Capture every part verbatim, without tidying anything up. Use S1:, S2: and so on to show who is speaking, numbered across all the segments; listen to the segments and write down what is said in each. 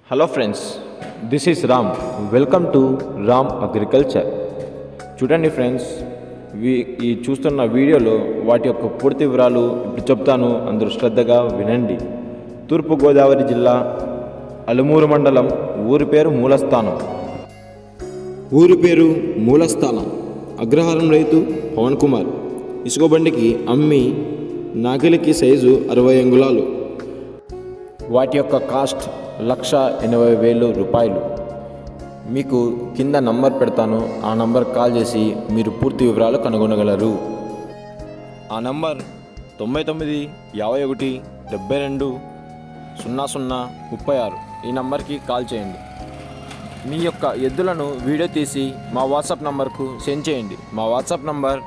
S1: Hello friends, this is Ram. Welcome to Ram agriculture. చూడండి friends, ఈ చూస్తున్న వీడియోలో వాటి యొక్క పూర్తి వివరాలు ఇప్పుడు చెప్తాను, అందరూ శ్రద్ధగా వినండి. తూర్పుగోదావరి జిల్లా అలుమూరు మండలం, ఊరి పేరు మూలస్థానం. ఊరి పేరు మూలస్థానం. అగ్రహారం రైతు పవన్ కుమార్. ఇసుక బండికి అమ్మి నాగలికి సైజు అరవై అంగుళాలు. వాటి యొక్క కాస్ట్ లక్ష ఎనభై వేలు రూపాయలు. మీకు కింద నంబర్ పెడతాను, ఆ నంబర్ కాల్ చేసి మీరు పూర్తి వివరాలు కనుగొనగలరు. ఆ నంబర్ తొంభై తొమ్మిది యాభై ఒకటి డెబ్బై రెండు సున్నా సున్నా ముప్పై ఆరు. ఈ నంబర్కి కాల్ చేయండి. మీ యొక్క ఎద్దులను వీడియో తీసి మా వాట్సాప్ నంబర్కు సెండ్ చేయండి. మా వాట్సాప్ నంబర్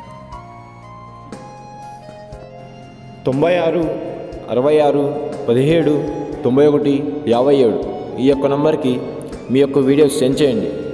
S1: తొంభై ఆరు అరవై ఆరు పదిహేడు తొంభై ఒకటి యాభై ఏడు. ఈ యొక్క నంబర్కి మీ యొక్క వీడియోస్ సెండ్ చేయండి.